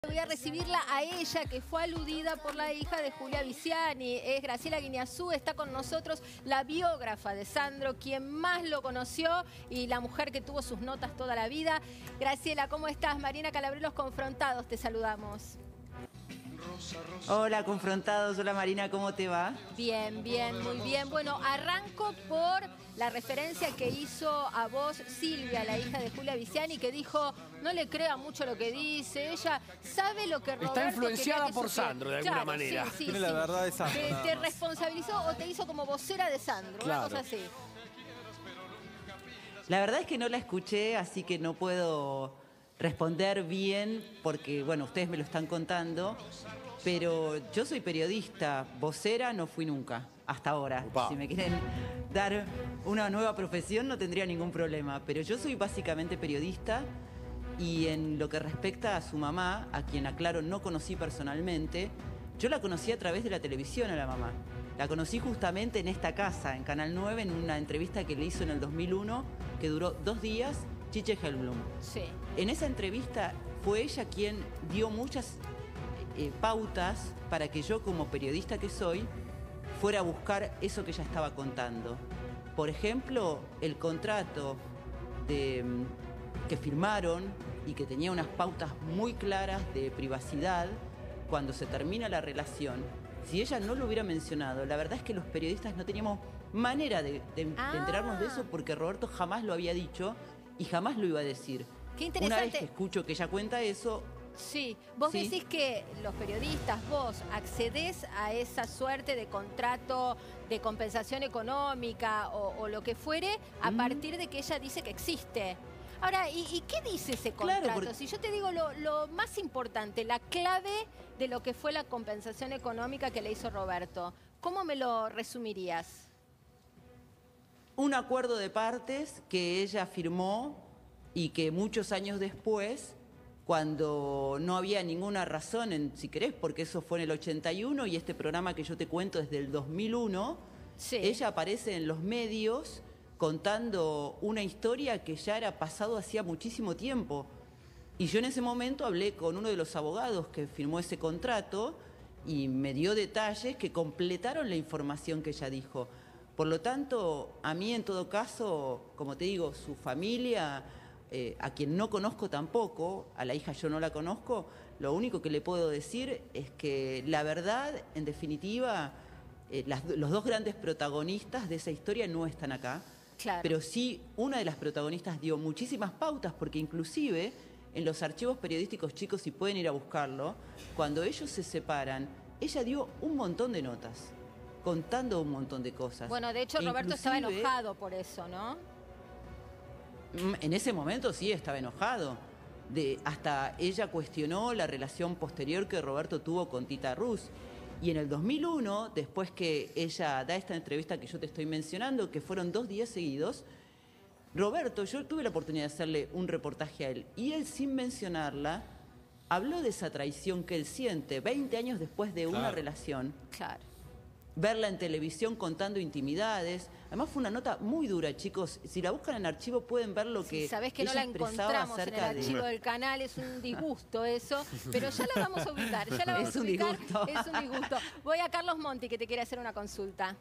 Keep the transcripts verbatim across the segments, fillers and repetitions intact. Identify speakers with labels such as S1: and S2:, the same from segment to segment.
S1: Voy a recibirla a ella, que fue aludida por la hija de Julia Viziani. Es Graciela Guiñazú, está con nosotros, la biógrafa de Sandro, quien más lo conoció y la mujer que tuvo sus notas toda la vida. Graciela, ¿cómo estás? Marina Calabrelos, Confrontados, te saludamos.
S2: Hola, Confrontados. Hola, Marina, ¿cómo te va?
S1: Bien, bien, muy bien. Bueno, arranco por la referencia que hizo a vos Silvia, la hija de Julia Viziani, que dijo, no le crea mucho lo que dice, ella sabe lo que Roberto
S3: está influenciada
S1: que
S3: por
S1: supiera.
S3: Sandro, de alguna
S1: Claro,
S3: manera.
S1: Sí, sí,
S4: Tiene
S1: sí.
S4: la verdad de Sandro.
S1: Te, te responsabilizó o te hizo como vocera de Sandro,
S3: Claro.
S1: una cosa así.
S2: La verdad es que no la escuché, así que no puedo responder bien, porque, bueno, ustedes me lo están contando, pero yo soy periodista, vocera no fui nunca, hasta ahora.
S3: Upa.
S2: Si me quieren dar una nueva profesión no tendría ningún problema, pero yo soy básicamente periodista y en lo que respecta a su mamá, a quien aclaro no conocí personalmente, yo la conocí a través de la televisión a la mamá. La conocí justamente en esta casa, en Canal nueve, en una entrevista que le hizo en el dos mil uno, que duró dos días, Chiche Helblum.
S1: Sí.
S2: En esa entrevista fue ella quien dio muchas eh, pautas para que yo, como periodista que soy, fuera a buscar eso que ella estaba contando. Por ejemplo, el contrato de, que firmaron y que tenía unas pautas muy claras de privacidad cuando se termina la relación. Si ella no lo hubiera mencionado, la verdad es que los periodistas no teníamos manera de, de,
S1: Ah.
S2: de enterarnos de eso, porque Roberto jamás lo había dicho y jamás lo iba a decir.
S1: Qué
S2: Una vez
S1: interesante.
S2: que escucho que ella cuenta eso,
S1: Sí, vos
S2: Sí.
S1: decís que los periodistas, vos accedés a esa suerte de contrato de compensación económica o, o lo que fuere a
S2: Mm.
S1: partir de que ella dice que existe. Ahora, ¿y, y qué dice ese
S2: Claro,
S1: contrato?
S2: porque-
S1: Si yo te digo lo, lo más importante, la clave de lo que fue la compensación económica que le hizo Roberto, ¿cómo me lo resumirías?
S2: un acuerdo de partes que ella firmó y que muchos años después, cuando no había ninguna razón, en, si querés, porque eso fue en el ochenta y uno y este programa que yo te cuento es del dos mil uno,
S1: Sí.
S2: ella aparece en los medios contando una historia que ya era pasado hacía muchísimo tiempo. Y yo en ese momento hablé con uno de los abogados que firmó ese contrato y me dio detalles que completaron la información que ella dijo. Por lo tanto, a mí en todo caso, como te digo, su familia, eh, a quien no conozco tampoco, a la hija yo no la conozco, lo único que le puedo decir es que la verdad, en definitiva, eh, las- los dos grandes protagonistas de esa historia no están acá.
S1: Claro.
S2: Pero sí, una de las protagonistas dio muchísimas pautas, porque inclusive en los archivos periodísticos, chicos, si pueden ir a buscarlo, cuando ellos se separan, ella dio un montón de notas, contando un montón de cosas.
S1: Bueno, de hecho
S2: E
S1: Roberto estaba
S2: inclusive,
S1: enojado por eso, ¿no?
S2: mm, En ese momento sí estaba enojado. De, hasta ella cuestionó la relación posterior que Roberto tuvo con Tita Rus. Y en el dos mil uno, después que ella da esta entrevista que yo te estoy mencionando, que fueron dos días seguidos, Roberto, yo tuve la oportunidad de hacerle un reportaje a él, y él, sin mencionarla, habló de esa traición que él siente veinte años después de una
S4: Claro.
S2: relación.
S1: Claro.
S2: Verla en televisión contando intimidades. Además fue una nota muy dura, chicos. Si la buscan en archivo pueden ver lo que
S1: Sí, sabés que no
S2: ella
S1: la
S2: expresaba
S1: encontramos en el
S2: acerca de...
S1: archivo del canal, es un disgusto eso, pero ya la vamos a ubicar, ya la vamos
S2: Es un
S1: a ubicar,
S2: disgusto.
S1: es un disgusto. Voy a Carlos Monti, que te quiere hacer una consulta.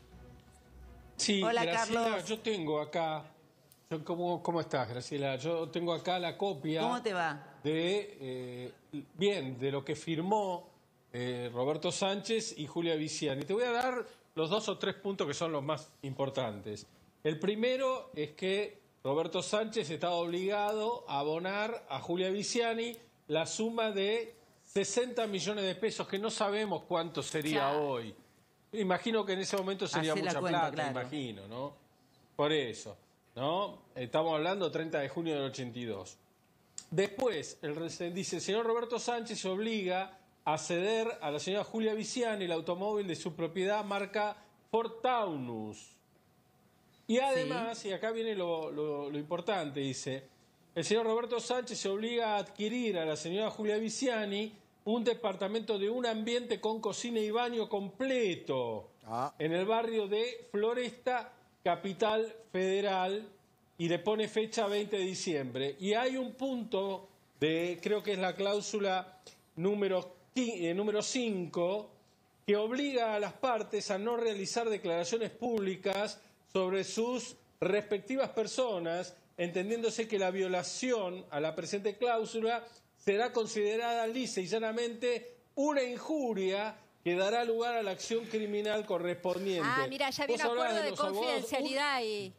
S5: Sí,
S2: Hola,
S5: Graciela,
S2: Carlos.
S5: yo tengo acá, yo, ¿cómo, ¿cómo estás, Graciela? Yo tengo acá la copia
S2: ¿Cómo te va?
S5: de, eh, bien, de lo que firmó eh, Roberto Sánchez y Julia Viziani. Te voy a dar los dos o tres puntos que son los más importantes. El primero es que Roberto Sánchez estaba obligado a abonar a Julia Viziani la suma de sesenta millones de pesos, que no sabemos cuánto sería
S1: Claro.
S5: hoy. Imagino que en ese momento sería
S2: Hacé la
S5: mucha
S2: cuenta,
S5: plata,
S2: claro.
S5: imagino, ¿no? Por eso, ¿no? Estamos hablando treinta de junio del ochenta y dos. Después, el, rese- dice, el señor Roberto Sánchez se obliga a ceder a la señora Julia Viziani el automóvil de su propiedad marca Ford Taunus. Y además, y acá viene lo, lo- lo importante, dice, el señor Roberto Sánchez se obliga a adquirir a la señora Julia Viziani un departamento de un ambiente con cocina y baño completo
S3: Ah.
S5: en el barrio de Floresta, Capital Federal, y le pone fecha veinte de diciembre. Y hay un punto de, creo que es la cláusula número cinco, que obliga a las partes a no realizar declaraciones públicas sobre sus respectivas personas, entendiéndose que la violación a la presente cláusula será considerada lisa y llanamente una injuria que dará lugar a la acción criminal correspondiente.
S1: Ah, mira, ya había un acuerdo de confidencialidad y...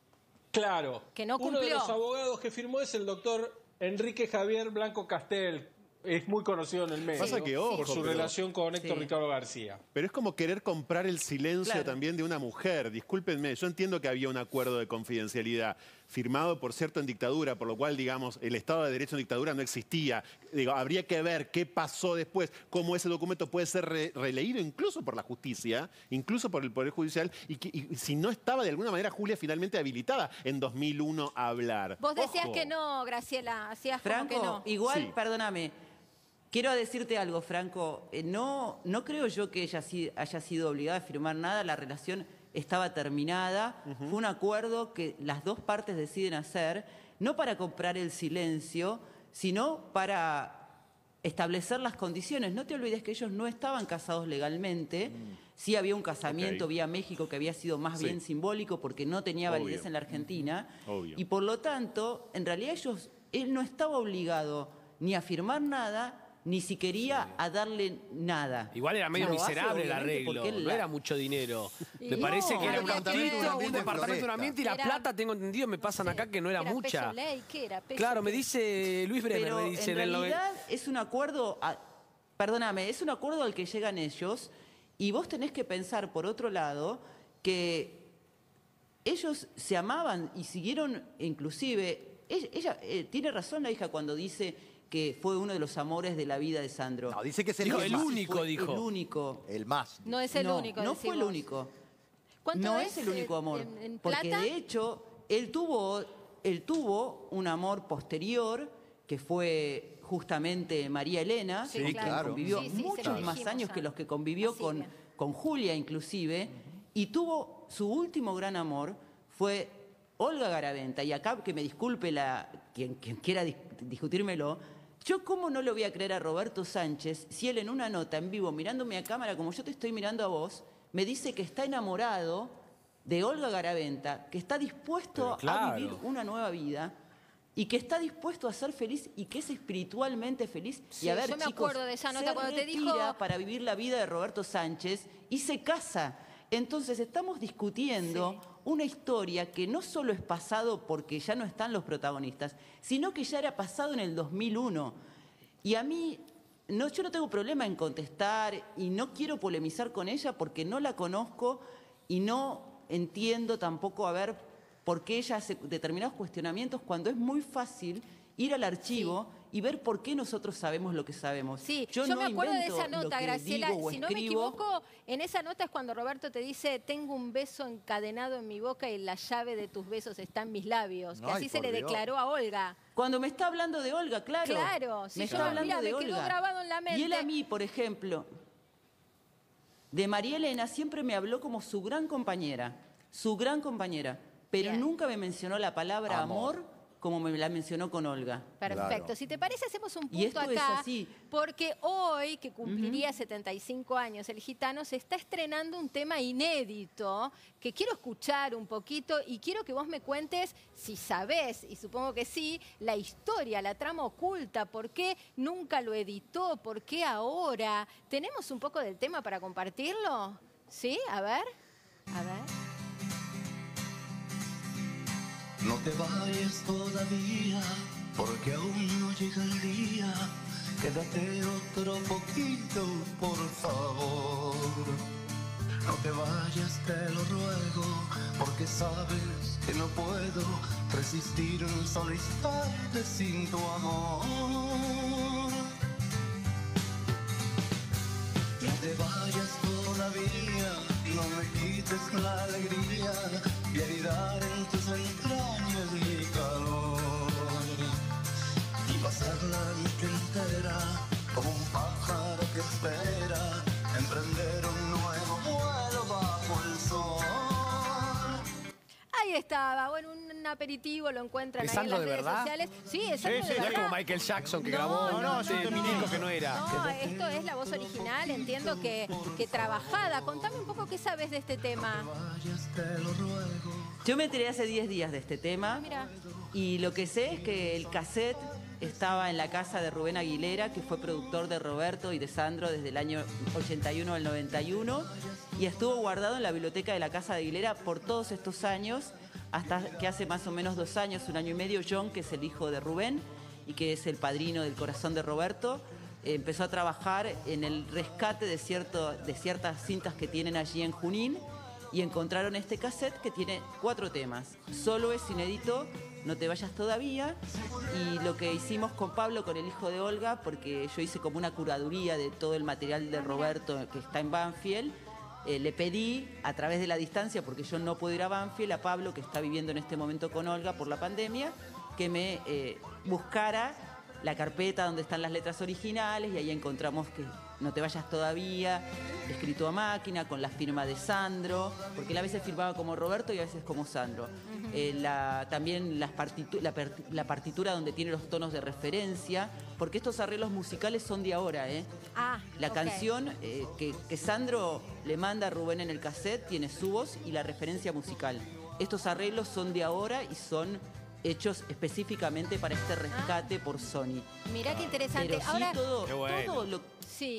S5: Claro.
S1: Que no
S5: Uno de
S1: cumplió.
S5: los abogados que firmó es el doctor Enrique Javier Blanco Castel. Es muy conocido en el medio
S3: Pasa que, ojo,
S5: por su
S3: pero-
S5: relación con Héctor
S2: Sí.
S5: Ricardo García.
S3: Pero es como querer comprar el silencio
S2: Claro.
S3: también de una mujer. Discúlpenme, yo entiendo que había un acuerdo de confidencialidad firmado, por cierto, en dictadura, por lo cual, digamos, el Estado de Derecho en dictadura no existía. Digo, habría que ver qué pasó después, cómo ese documento puede ser re- releído incluso por la justicia, incluso por el Poder Judicial, y, que, y si no estaba de alguna manera Julia finalmente habilitada en dos mil uno a hablar.
S1: Vos decías
S3: Ojo.
S1: que no, Graciela, hacías como
S2: Franco,
S1: que no.
S2: igual,
S3: Sí.
S2: perdóname, quiero decirte algo, Franco. Eh, no, no creo yo que ella si- haya sido obligada a firmar nada. La relación estaba terminada. Fue un acuerdo que las dos partes deciden hacer, no para comprar el silencio, sino para establecer las condiciones. No te olvides que ellos no estaban casados legalmente. Sí había un casamiento
S3: Ok.
S2: vía México que había sido más
S3: Sí.
S2: bien simbólico porque no tenía
S3: Obvio.
S2: validez en la Argentina.
S3: Obvio.
S2: Y por lo tanto, en realidad ellos, él no estaba obligado ni a firmar nada, ni si quería a darle nada.
S4: Igual era medio
S2: Lo hace,
S4: miserable el
S2: obviamente,
S4: arreglo,
S2: porque él
S4: no
S2: la-
S4: era mucho dinero.
S1: Y
S4: Me
S1: no,
S4: parece que era un
S1: había que ver.
S4: ambiente, un
S6: ambiente
S4: departamento, un
S6: floresta.
S4: ambiente y la
S1: Era-
S4: plata, tengo entendido, me pasan acá que no era,
S1: Era
S4: mucha.
S1: peso ley, ¿qué era? Peso
S4: Claro, me
S1: qué.
S4: dice Luis Bremer,
S2: Pero
S4: me dice
S2: en
S4: en el noven-
S2: realidad es un acuerdo, a- perdóname, es un acuerdo al que llegan ellos y vos tenés que pensar, por otro lado, que ellos se amaban y siguieron, inclusive, ella, ella, eh, tiene razón la hija cuando dice que fue uno de los amores de la vida de Sandro.
S6: No, dice que es el,
S4: Dijo,
S6: más.
S4: el único,
S2: Fue
S4: dijo.
S2: El único.
S6: El más.
S1: No es el
S2: no,
S1: único,
S2: no fue el
S1: decimos.
S2: único.
S1: ¿Cuánto
S2: No es el único
S1: eh,
S2: amor.
S1: en- en
S2: porque
S1: plata?
S2: de hecho, él tuvo, él tuvo un amor posterior, que fue justamente María Elena,
S1: Sí,
S2: con quien
S6: claro.
S2: convivió
S1: Sí, sí, se lo
S2: muchos más
S1: dijimos
S2: años
S1: a-
S2: que los que convivió
S1: a
S2: con,
S1: Silvia.
S2: con Julia inclusive, y tuvo su último gran amor, fue Olga Garaventa. Y acá que me disculpe la, quien, quien quiera dis- discutírmelo, yo cómo no le voy a creer a Roberto Sánchez si él en una nota en vivo, mirándome a cámara como yo te estoy mirando a vos, me dice que está enamorado de Olga Garaventa, que está dispuesto
S4: Pero claro.
S2: a vivir una nueva vida y que está dispuesto a ser feliz y que es espiritualmente feliz.
S1: Sí,
S2: y a ver,
S1: yo me
S2: chicos,
S1: acuerdo de esa nota
S2: se
S1: cuando te
S2: retira
S1: dijo-
S2: para vivir la vida de Roberto Sánchez y se casa. Entonces estamos discutiendo
S1: Sí.
S2: una historia que no solo es pasado porque ya no están los protagonistas, sino que ya era pasado en el dos mil uno. Y a mí, no, yo no tengo problema en contestar y no quiero polemizar con ella porque no la conozco y no entiendo tampoco a ver por qué ella hace determinados cuestionamientos cuando es muy fácil ir al archivo y ver por qué nosotros sabemos lo que sabemos.
S1: Sí, yo,
S2: no
S1: me acuerdo de
S2: invento
S1: esa
S2: lo
S1: nota,
S2: que
S1: Graciela.
S2: digo o
S1: Si no me
S2: escribo.
S1: equivoco, en esa nota es cuando Roberto te dice, tengo un beso encadenado en mi boca y la llave de tus besos está en mis labios. Que
S6: Ay,
S1: así se
S6: por
S1: le
S6: Dios.
S1: declaró a Olga.
S2: Cuando me está hablando de Olga, claro.
S1: Claro, sí,
S2: me
S1: yo-
S2: está hablando
S1: mira,
S2: de
S1: me quedó
S2: Olga.
S1: grabado en la
S2: Y él
S1: mente.
S2: a mí, por ejemplo, de María Elena siempre me habló como su gran compañera, su gran compañera, pero
S1: Bien.
S2: nunca me mencionó la palabra
S6: Amor.
S2: amor, como me la mencionó con Olga.
S1: Perfecto.
S6: Claro.
S1: Si te parece, hacemos un
S2: Y
S1: punto
S2: esto es
S1: acá.
S2: así.
S1: Porque hoy, que cumpliría setenta y cinco años el gitano, se está estrenando un tema inédito que quiero escuchar un poquito y quiero que vos me cuentes, si sabés, y supongo que sí, la historia, la trama oculta, por qué nunca lo editó, por qué ahora. ¿Tenemos un poco del tema para compartirlo? ¿Sí? A ver. A ver.
S7: No te vayas todavía, porque aún no llega el día. Quédate otro poquito, por favor. No te vayas, te lo ruego, porque sabes que no puedo resistir un solo instante sin tu amor. No te vayas todavía, no me quites la alegría y anidar en tus entrañas mi calor. Y pasar la noche entera como un pájaro que espera emprender un nuevo vuelo bajo el sol.
S1: Ahí estaba, bueno, un un aperitivo, lo encuentran
S4: ¿Es
S1: ahí en
S4: Sandro
S1: las
S4: de
S1: redes
S4: verdad?
S1: sociales. Sí, es
S6: Sí,
S1: Sandro
S6: sí,
S1: de
S6: sí.
S4: No es
S1: verdad.
S4: como Michael Jackson que
S1: No,
S4: grabó
S1: no, no,
S4: sí,
S1: no,
S4: un disco que no era.
S1: No, esto es la voz original, entiendo que, que trabajada. Contame un poco qué sabes de este tema.
S2: Yo me enteré hace diez días de este tema.
S1: Mira.
S2: Y lo que sé es que el cassette estaba en la casa de Rubén Aguilera, que fue productor de Roberto y de Sandro desde el año ochenta y uno al noventa y uno, y estuvo guardado en la biblioteca de la casa de Aguilera por todos estos años, hasta que hace más o menos dos años, un año y medio, John, que es el hijo de Rubén y que es el padrino del corazón de Roberto, eh, empezó a trabajar en el rescate de, cierto, de ciertas cintas que tienen allí en Junín, y encontraron este cassette que tiene cuatro temas. Solo es inédito, No te vayas todavía, y lo que hicimos con Pablo, con el hijo de Olga, porque yo hice como una curaduría de todo el material de Roberto que está en Banfield, eh, le pedí a través de la distancia, porque yo no puedo ir a Banfield, a Pablo, que está viviendo en este momento con Olga por la pandemia, que me eh, buscara la carpeta donde están las letras originales, y ahí encontramos que No te vayas todavía, escrito a máquina, con la firma de Sandro, porque él a veces firmaba como Roberto y a veces como Sandro. Uh-huh. eh, la, también las partitu la, la partitura donde tiene los tonos de referencia, porque estos arreglos musicales son de ahora, ¿eh?
S1: Ah,
S2: la
S1: okay.
S2: canción eh, que, que Sandro le manda a Rubén en el cassette tiene su voz y la referencia musical. Estos arreglos son de ahora y son hechos específicamente para este rescate ah. por Sony.
S1: Mirá qué interesante.
S2: Pero sí,
S1: Ahora,
S2: todo,
S4: bueno.
S2: todo lo...
S1: Sí.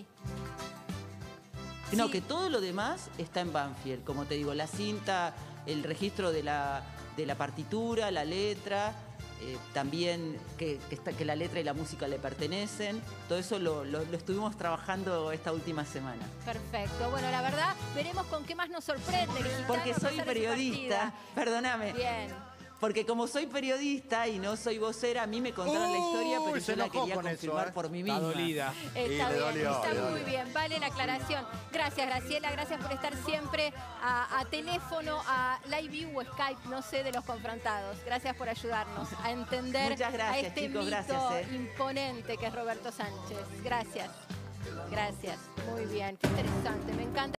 S2: No,
S1: sí.
S2: que todo lo demás está en Banfield, como te digo, la cinta, el registro de la, de la partitura, la letra, eh, también que, que, está, que la letra y la música le pertenecen, todo eso lo, lo, lo estuvimos trabajando esta última semana.
S1: Perfecto, bueno, la verdad, veremos con qué más nos sorprende.
S2: Porque soy periodista, perdóname.
S1: Bien.
S2: Porque como soy periodista y no soy vocera, a mí me contaron uh, la historia, pero yo la quería confirmar eso, ¿eh? por mí misma.
S4: Está dolida.
S1: Está bien,
S6: dolió,
S1: está muy
S6: dolió.
S1: bien. Vale la aclaración. Gracias, Graciela. Gracias por estar siempre a, a teléfono, a live view o Skype, no sé, de los confrontados. Gracias por ayudarnos a entender
S2: Muchas gracias,
S1: a este
S2: chicos,
S1: mito
S2: gracias, eh.
S1: imponente que es Roberto Sánchez. Gracias. Gracias. Muy bien. Qué interesante. Me encanta.